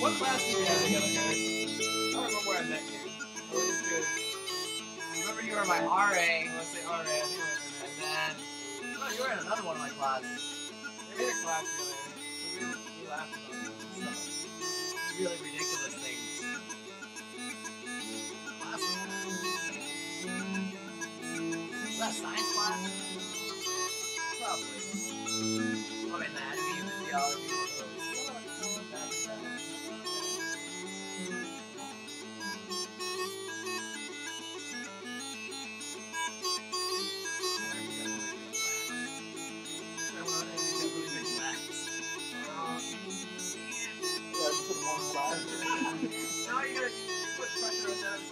What class did we have together, guys? I don't remember where I met you. I was good. I remember you were my RA. Let's say RA. I think it was. And then, no, you were in another one of my classes. We had a class together. We laughed about stuff. Really ridiculous things. Class was that science class? Probably. I mean, anatomy and physiology. Now you gotta put pressure on that.